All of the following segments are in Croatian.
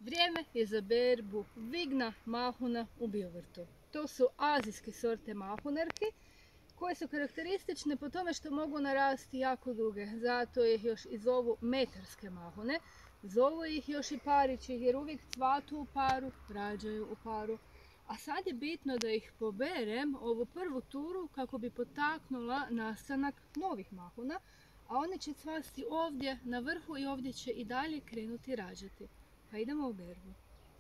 Vrijeme je za berbu vigna mahuna u biovrtu. To su azijske sorte mahunarki koje su karakteristične po tome što mogu narasti jako duge. Zato ih još i zovu metarske mahune. Zovu ih još i parići jer uvijek cvatu u paru, rađaju u paru. A sad je bitno da ih poberem ovu prvu turu kako bi potaknula nastanak novih mahuna, a one će cvasti ovdje na vrhu i ovdje će i dalje krenuti rađati. Pa idemo u berbu.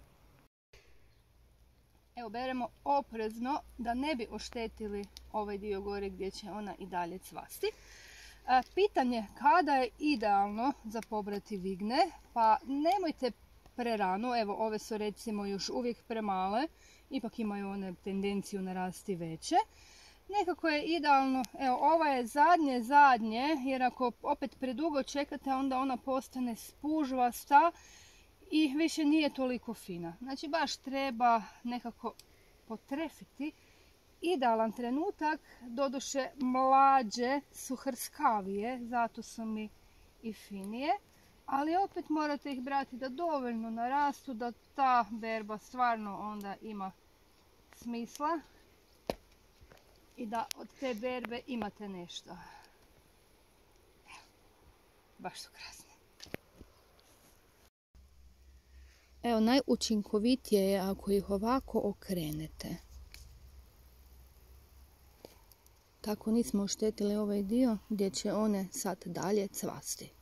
Evo, beremo oprezno da ne bi oštetili ovaj dio gore gdje će ona i dalje cvasti. Pitanje kada je idealno za pobrati vigne, pa nemojte prerano, evo ove su recimo još uvijek premale, ipak imaju one tendenciju narasti veće. Nekako je idealno, evo ova je zadnje, jer ako opet predugo čekate onda ona postane spužvasta i više nije toliko fina. Znači baš treba nekako potrefiti. Idealan trenutak, doduše mlađe su hrskavije, zato su mi i finije, ali opet morate ih brati da dovoljno narastu, da ta berba stvarno onda ima smisla i da od te berbe imate nešto. Evo, baš su krasne. Evo, najučinkovitije je ako ih ovako okrenete. Tako nismo oštetili ovaj dio gdje će one sad dalje cvasti.